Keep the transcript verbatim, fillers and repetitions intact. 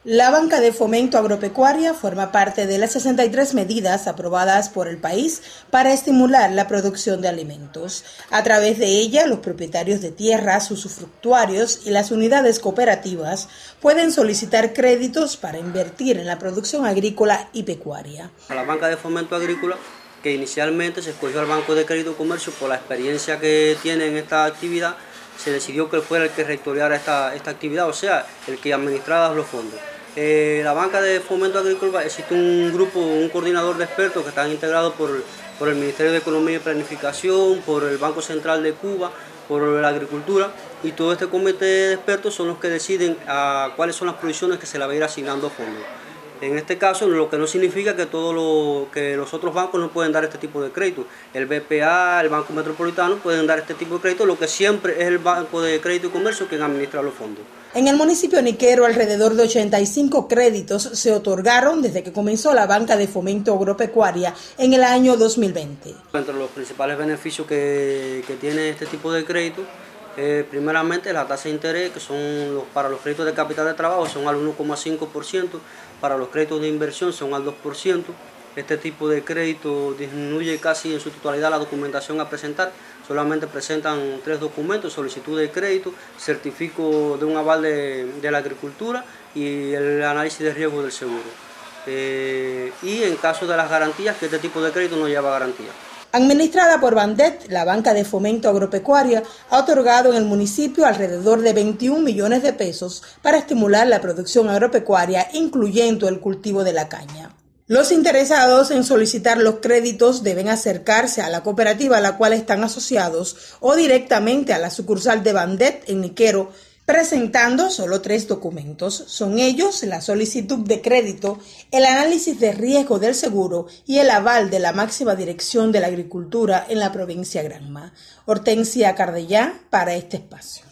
La Banca de Fomento Agropecuaria forma parte de las sesenta y tres medidas aprobadas por el país para estimular la producción de alimentos. A través de ella, los propietarios de tierras, usufructuarios y las unidades cooperativas pueden solicitar créditos para invertir en la producción agrícola y pecuaria. La Banca de Fomento Agrícola, que inicialmente se escogió al Banco de Crédito y Comercio por la experiencia que tiene en esta actividad, se decidió que fuera el que rectoreara esta, esta actividad, o sea, el que administrara los fondos. Eh, la Banca de Fomento Agrícola, existe un grupo, un coordinador de expertos que están integrados por, por el Ministerio de Economía y Planificación, por el Banco Central de Cuba, por la Agricultura, y todo este comité de expertos son los que deciden a cuáles son las provisiones que se le va a ir asignando fondos. En este caso, lo que no significa que, todo lo, que los otros bancos no pueden dar este tipo de crédito. El B P A, el Banco Metropolitano pueden dar este tipo de crédito, lo que siempre es el Banco de Crédito y Comercio quien administra los fondos. En el municipio Niquero, alrededor de ochenta y cinco créditos se otorgaron desde que comenzó la Banca de Fomento Agropecuaria en el año dos mil veinte. Entre los principales beneficios que, que tiene este tipo de crédito, eh, primeramente la tasa de interés, que son los, para los créditos de capital de trabajo, son al uno coma cinco por ciento, para los créditos de inversión son al dos por ciento. Este tipo de crédito disminuye casi en su totalidad la documentación a presentar. Solamente presentan tres documentos: solicitud de crédito, certificado de un aval de, de la agricultura y el análisis de riesgo del seguro. Eh, y en caso de las garantías, que este tipo de crédito no lleva garantía. Administrada por Bandet, la Banca de Fomento Agropecuaria ha otorgado en el municipio alrededor de veintiún millones de pesos para estimular la producción agropecuaria, incluyendo el cultivo de la caña. Los interesados en solicitar los créditos deben acercarse a la cooperativa a la cual están asociados o directamente a la sucursal de Bandet en Niquero, presentando solo tres documentos. Son ellos la solicitud de crédito, el análisis de riesgo del seguro y el aval de la máxima dirección de la agricultura en la provincia Granma. Hortensia Cardellá para este espacio.